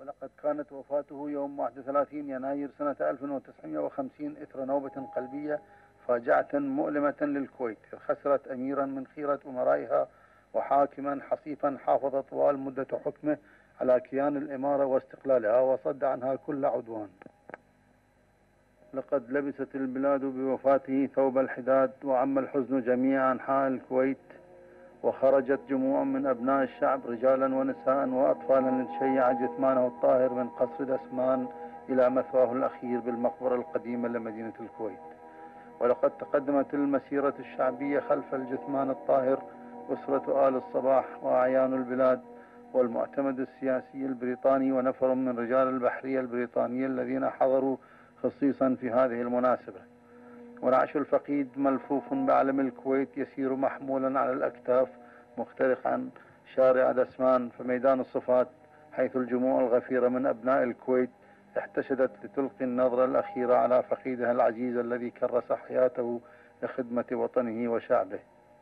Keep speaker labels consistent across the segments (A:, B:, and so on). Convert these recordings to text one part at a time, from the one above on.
A: ولقد كانت وفاته يوم 31 يناير سنة 1950 إثر نوبة قلبية فاجعة مؤلمة للكويت، إذ خسرت أميرا من خيرة أمرائها وحاكما حصيفا حافظ طوال مدة حكمه على كيان الإمارة واستقلالها وصد عنها كل عدوان. لقد لبست البلاد بوفاته ثوب الحداد، وعم الحزن جميع أنحاء الكويت، وخرجت جموع من أبناء الشعب رجالا ونساء وأطفالا لتشيع جثمانه الطاهر من قصر دسمان إلى مثواه الأخير بالمقبرة القديمة لمدينة الكويت. ولقد تقدمت المسيرة الشعبية خلف الجثمان الطاهر أسرة آل الصباح وأعيان البلاد والمعتمد السياسي البريطاني ونفر من رجال البحرية البريطانية الذين حضروا خصيصا في هذه المناسبة. ونعش الفقيد ملفوف بعلم الكويت يسير محمولا على الأكتاف مخترقا شارع دسمان في ميدان الصفات، حيث الجموع الغفيرة من أبناء الكويت احتشدت لتلقي النظرة الأخيرة على فقيدها العزيز الذي كرس حياته لخدمة وطنه وشعبه.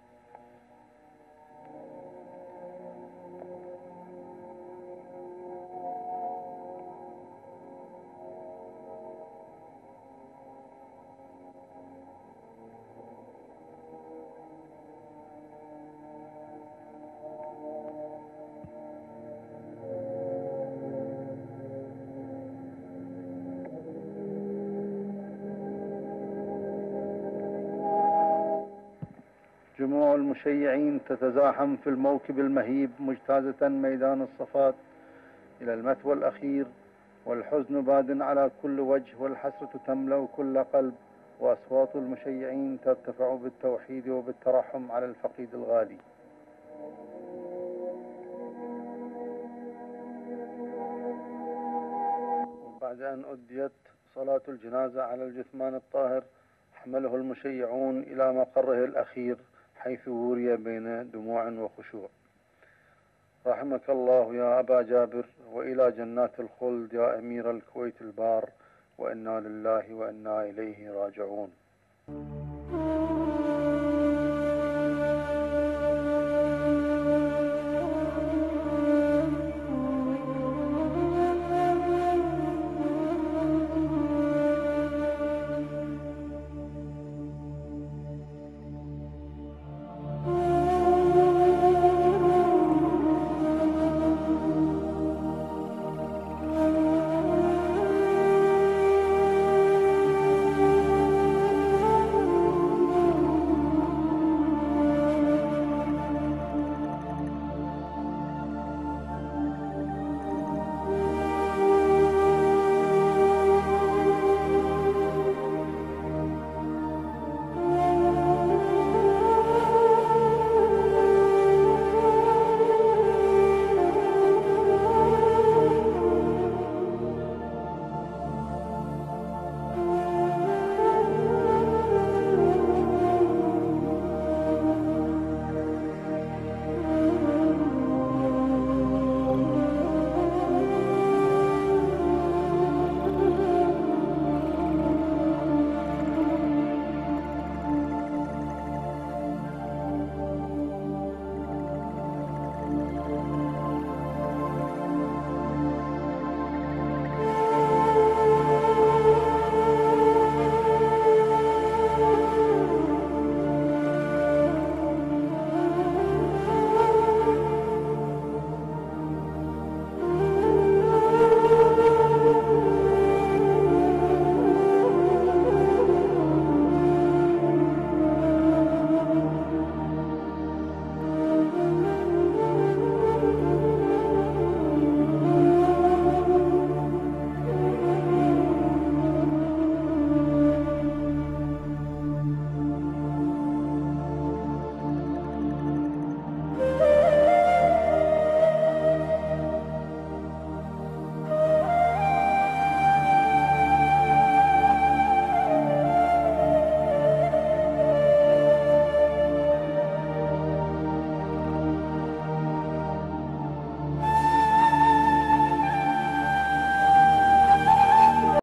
A: جموع المشيعين تتزاحم في الموكب المهيب مجتازة ميدان الصفات إلى المثوى الأخير، والحزن باد على كل وجه والحسرة تملأ كل قلب، وأصوات المشيعين ترتفع بالتوحيد وبالترحم على الفقيد الغالي. وبعد أن أديت صلاة الجنازة على الجثمان الطاهر حمله المشيعون إلى مقره الأخير، حيث وري بين دموع وخشوع. رحمك الله يا أبا جابر، وإلى جنات الخلد يا أمير الكويت البار، وإنا لله وإنا إليه راجعون.